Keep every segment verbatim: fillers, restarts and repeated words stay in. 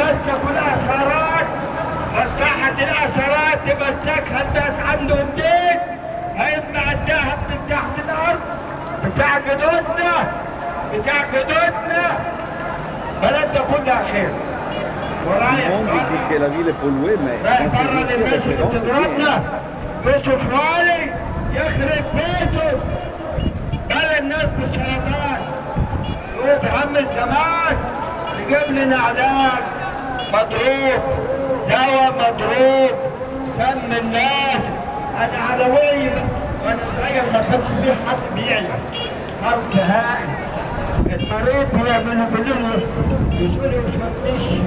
يمسكوا الاثارات، مساحة الاثارات تمسكها الناس عندهم دين، هيطلع الذهب من تحت الارض بتاع جدودنا بتاع جدودنا. بلدنا كلها خير. ورايح رايح بره للناس بتضربنا يوسف رالي يخرب بيته بل الناس بالسرطان. يقول عم الزمان يجيب لنا علاج مضروب، دواء مضروب، سم الناس. انا علوي وانا صغير ما كنت في حد بيعيا حرب هائل. المريض بيعملوا بالليل يقولوا مش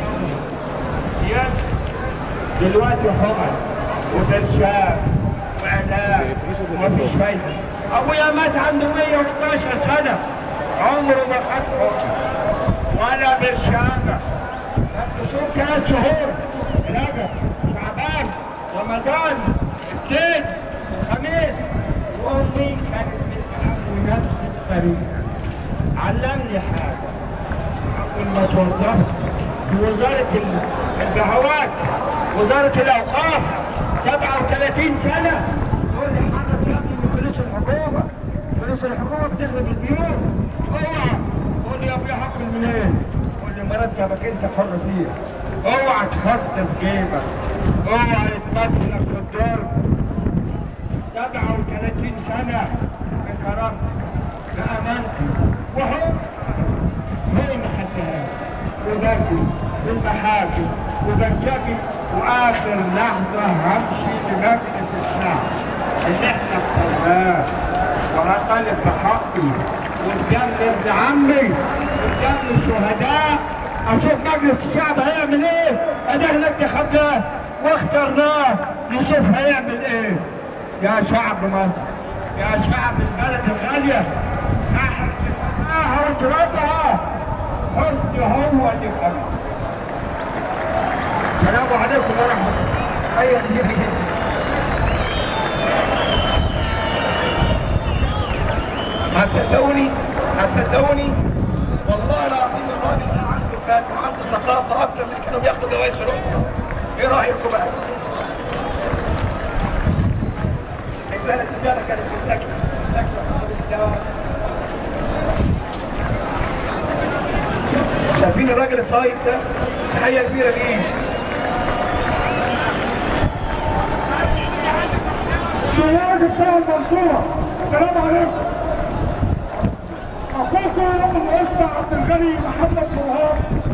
دلوقتي حمل وبرشام وعلاج ومفيش فايده. ابويا مات عنده مية وحداشر سنه عمره ما خد حمل ولا برشامه. الشهور ثلاث شهور رجب شعبان رمضان اثنين خميس. وامي كانت بتعامل نفس الطريقه. علمني حاجه اول ما توظفت في وزاره الدعوات وزاره الاوقاف سبعة وثلاثين سنه تقول لي حرص يا ابني من فلوس الحكومه، فلوس الحكومه بتخرب البيوت. اوعى تقول لي يا ابويا هاكل منين؟ قول لي مرتبك انت حر فيه. اوعى تحط في جيبك، اوعى يتمثلك في الضرب. سبعة وثلاثين سنه بكرامتي بامانتي وهو هي ما خدتهاش وباكل بالمحاكم وبشتكي واخر لحظه همشي لمجلس الشعب اللي احنا اخترناه وهطالب بحقي قدام ابن عمي قدام الشهداء. اشوف مجلس الشعب هيعمل ايه؟ انا احنا انتخبناه واخترناه نشوف هيعمل ايه. يا شعب مصر، يا شعب البلد الغاليه، احرص سماها وترابها حط هو اللي خلق. السلام عليكم ورحمه الله. ايوه هتصدقوني هتصدقوني والله العظيم الراجل ده عنده فهم وعنده ثقافه اكتر من اللي كانوا بياخدوا جوائز في اوروبا. ايه رايكم بقى؟ البلد الرجاله كانت بتاكل بتاكل شايفين الراجل الطيب ده؟ تحيه كبيره ليه؟ سياد الشعب المنصوره، السلام عليكم. اخوكم المؤسس عبد الغني محمد برهان